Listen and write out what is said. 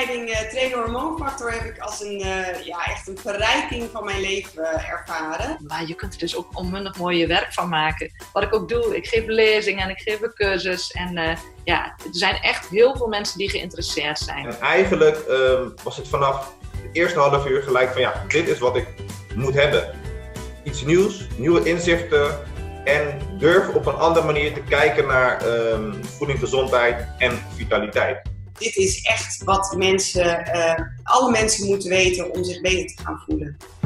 opleiding Trainer Hormoonfactor heb ik als echt een verrijking van mijn leven ervaren. Maar je kunt er dus ook onmundig mooie werk van maken. Wat ik ook doe, ik geef lezingen en ik geef een cursus. En er zijn echt heel veel mensen die geïnteresseerd zijn. En eigenlijk was het vanaf het eerste half uur gelijk van dit is wat ik moet hebben. Iets nieuws, nieuwe inzichten en durf op een andere manier te kijken naar voeding, gezondheid en vitaliteit. Dit is echt wat alle mensen moeten weten om zich beter te gaan voelen.